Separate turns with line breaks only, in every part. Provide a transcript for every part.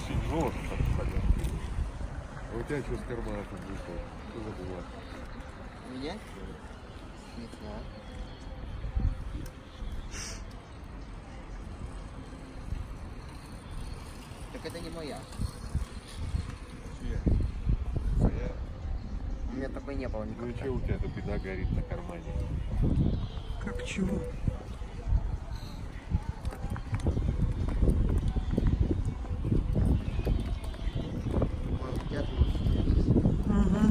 очень жестко, понятно. А у тебя что с кармана там вышло? Что за было?
У меня? Не знаю. Так это не моя.
Чья? Твоя?
У меня такой не было
Ну и
никогда.
что у тебя тут беда горит на кармане?
Как чего? Ага.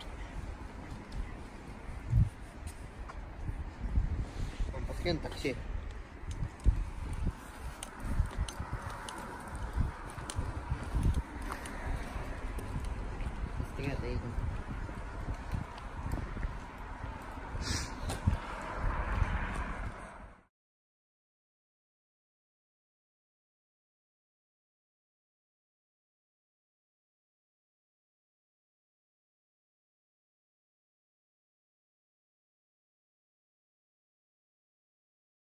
Такси.